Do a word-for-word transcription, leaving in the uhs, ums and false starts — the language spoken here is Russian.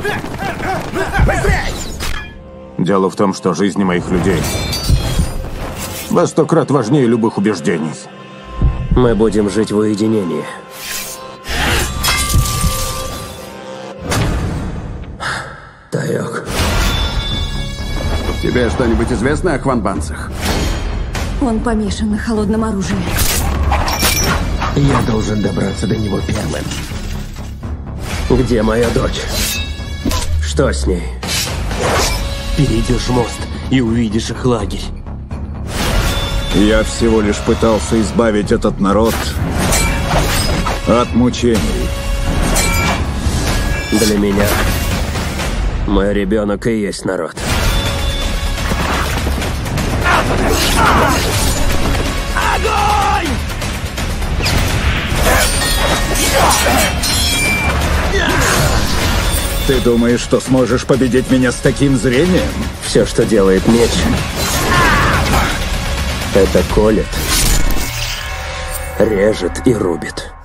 Быстрей! Дело в том, что жизни моих людей во сто крат важнее любых убеждений. Мы будем жить в уединении. Таёк. Тебе что-нибудь известно о хванбанцах? Он помешан на холодном оружии. Я должен добраться до него первым. Где моя дочь? Что с ней? Перейдешь мост и увидишь их лагерь. Я всего лишь пытался избавить этот народ от мучений. Для меня мой ребенок и есть народ. Огонь! Ты думаешь, что сможешь победить меня с таким зрением? Все, что делает меч, это колет, режет и рубит.